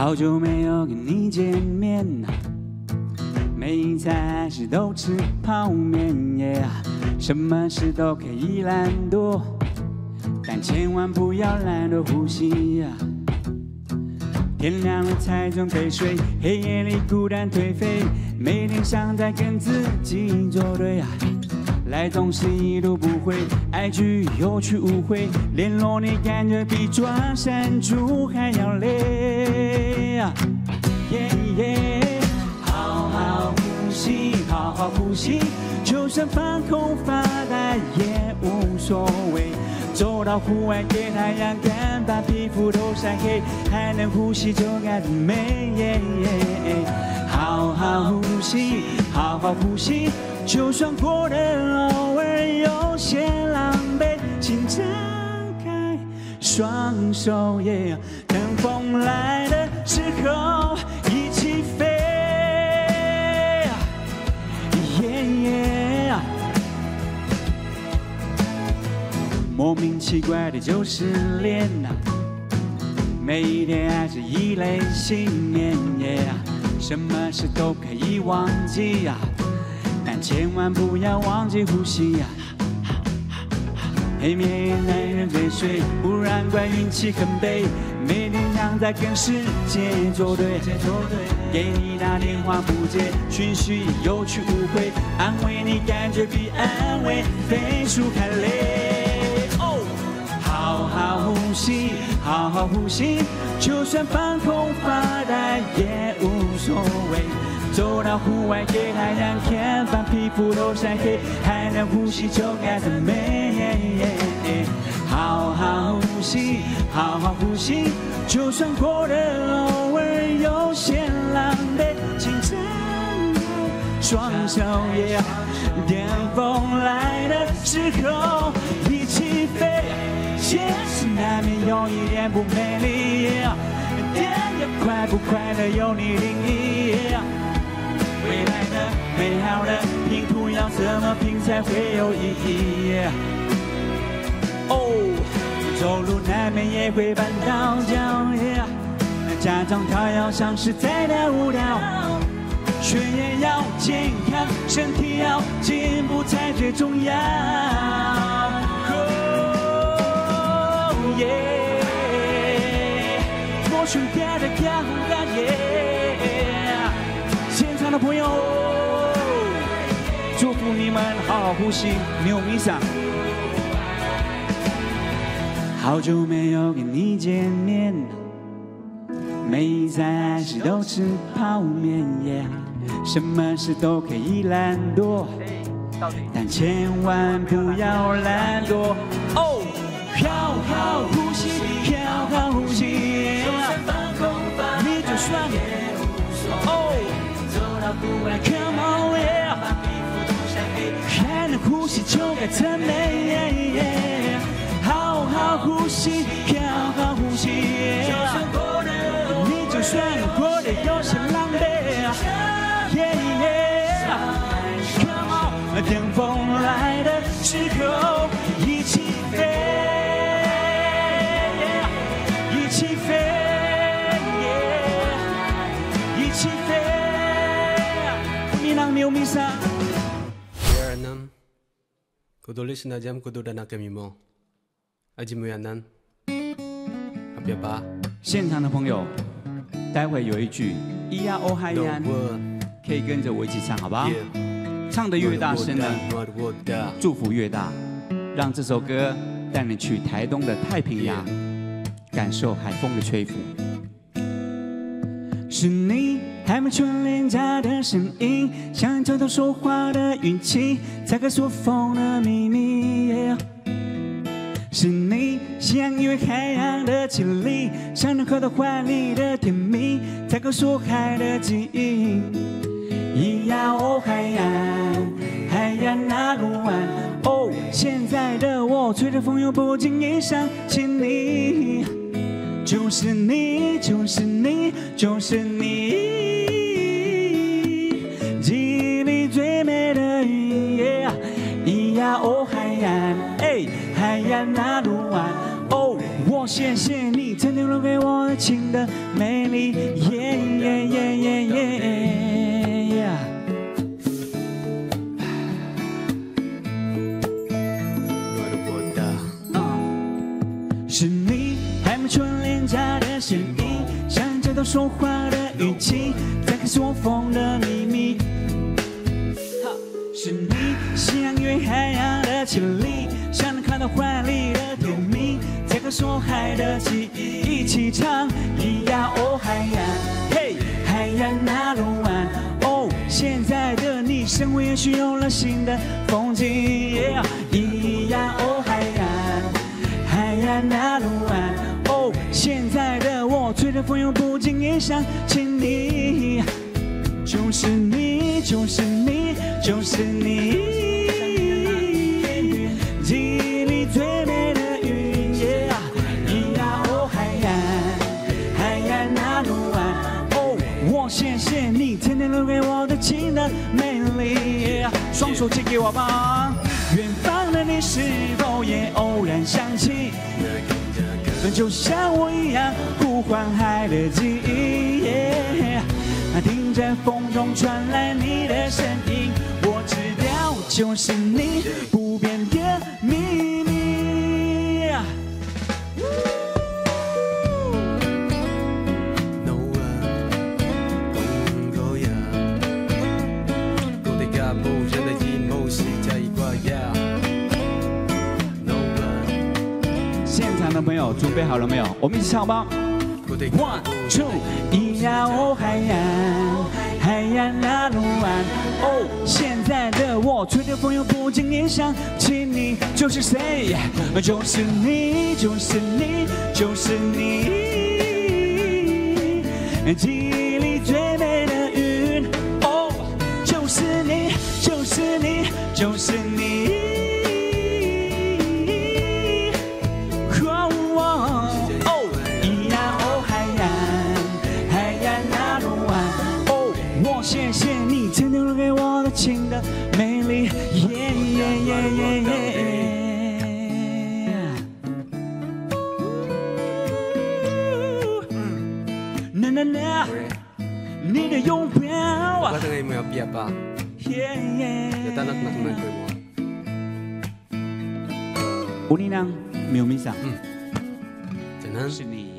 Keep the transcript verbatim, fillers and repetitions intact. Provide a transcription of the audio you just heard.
好久没有跟你见面，每一餐还是都吃泡面， yeah, 什么事都可以懒惰，但千万不要懒惰呼吸呀。天亮了才准备睡，黑夜里孤单颓废，每天想在跟自己作对啊。来总是一读不回，爱句有去无回，联络你感觉比转山猪还要累啊！耶耶，好好呼吸，好好呼吸，就算放空发呆也无所谓。走到户外给太阳干，把皮肤都晒黑，还能呼吸就该是美。耶耶，好好呼吸，好好呼吸。就算过得偶尔有些狼狈，请张开双手，也等风来的时候一起飞。Yeah, yeah. 莫名奇怪的就是恋啊，每一天还是一类信念。Yeah, 什么事都可以忘记呀。但千万不要忘记呼吸呀！黑面男人最水，不然怪运气很背。每天想在跟世界作对，给你打电话不接，讯息有去无回，安慰你感觉比安慰飞鼠还累。哦，好好呼吸，好好呼吸，就算放空发呆也无所谓。走到户外给太阳看，把皮肤都晒黑，还能呼吸就该是美。好好呼吸，好好呼吸，就算过得偶尔有些狼狈，请张开双手，也等风来的时候一起飞。现实难免有一点不美丽，但也快不快乐由你定义。未来的美好的拼图要怎么拼才会有意义？哦，走路难免也会绊倒脚，假装跳跃像是在跳舞蹈，血液要健康，身体要进步才最重要。哦耶，我选择的高高耶。现场的朋友，祝福你们好好呼吸，没有迷上。好久没有跟你见面，每一餐还是都吃泡面， yeah, 什么事都可以懒惰，但千万不要懒惰。哦，好好呼吸，好好呼吸，你就算哦。Come on, yeah， 还能呼吸就该真美。好好呼吸，好好呼吸，你就算过得有些狼狈。Come on， 等风来的时候一起飞，一起飞，一起飞。 Dear Anam, kutulis na jam kutuda na kami mo. Aji mo yanan. Abia ba? 现场的朋友，待会有一句咿呀哦嗨呀，可以跟着我一起唱，好不好？唱得越大声呢，祝福越大。让这首歌带你去台东的太平洋，感受海风的吹拂。是你还没纯廉价的声音，像偷偷说话的语气，才可说风的秘密。Yeah， 是你夕阳因为海洋的绮丽，像能回到怀里的甜蜜，才可说海的记忆。咿呀哦海岸，海岸那个湾，哦，现在的我吹着风，又不经意想起你。就是你，就是你，就是你，记忆里最美的语言。咿呀哦海岸，哎，海岸那路湾，哦，我谢谢你曾经留给我的情的美丽。耶耶耶耶耶！是你还没纯廉价的声音，像街头说话的语气，在告诉我风的秘密。是你信仰越海洋的潜力，像能看到怀里的甜蜜，在告诉我海的记忆，一起唱咿呀哦海洋，嘿海洋那路湾。哦，现在的你生活也许有了新的风景，咿呀哦海洋。海岸那路岸，哦，现在的我吹着风又不经意想起你，就是你，就是你，就是你，记忆里最美的云，咿呀哦海岸，海岸那路岸，哦，我谢谢你天天留给我的情的美丽，双手借给我吧。远方的你是否也偶然想起，就像我一样呼唤海的记忆，听着风中传来你的声音，我知道就是你不变的秘密。现场的朋友准备好了没有？我们一起唱吧。One two， 咿呀哦海洋，海洋那路岸。哦，现在的我吹着风又不经意想起你，就是谁？就是你，就是你，就是你，记忆里最美的云。哦，就是你，就是你，就是你。谢谢你天天留给我的情的美丽，耶耶耶耶耶！呐呐呐，你的拥抱。 我等你们要别吧。 耶耶。 有单那可能会我。乌尼囊，没有米桑。 嗯，真的是你。